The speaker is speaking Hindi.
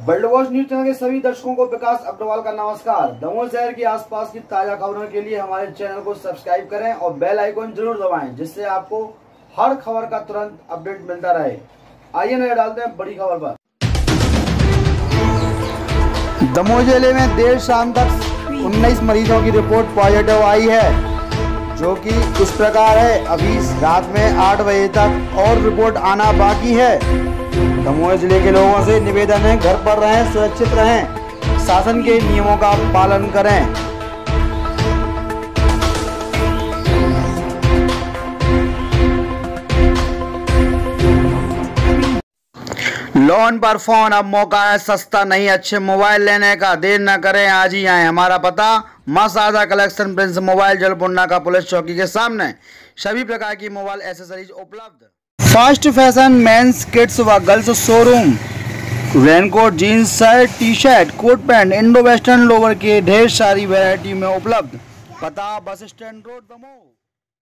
वर्ल्ड वॉच न्यूज चैनल के सभी दर्शकों को विकास अग्रवाल का नमस्कार। दमोह शहर के आसपास की ताजा खबरों के लिए हमारे चैनल को सब्सक्राइब करें और बेल आइकन जरूर दबाएं, जिससे आपको हर खबर का तुरंत अपडेट मिलता रहे। आइए नजर डालते हैं बड़ी खबर पर। दमोह जिले में देर शाम तक 19 मरीजों की रिपोर्ट पॉजिटिव आई है, जो कि इस प्रकार है। अभी रात में 8 बजे तक और रिपोर्ट आना बाकी है। दमोह जिले के लोगों से निवेदन है, घर पर रहें, सुरक्षित रहें, शासन के नियमों का पालन करें। लोन पर फोन, अब मौका है सस्ता नहीं अच्छे मोबाइल लेने का। देर न करें, आज ही आए। हमारा पता Maa Sharda collection prince mobile Jalpunda का पुलिस चौकी के सामने। सभी प्रकार की मोबाइल एसेसरीज उपलब्ध। फास्ट फैशन मेंस किड्स व girls showroom, raincoat, jeans, shirt, T shirt, coat pant, Indo western lower के ढेर सारी वैरायटी में उपलब्ध। पता बस स्टैंड रोड दमोह।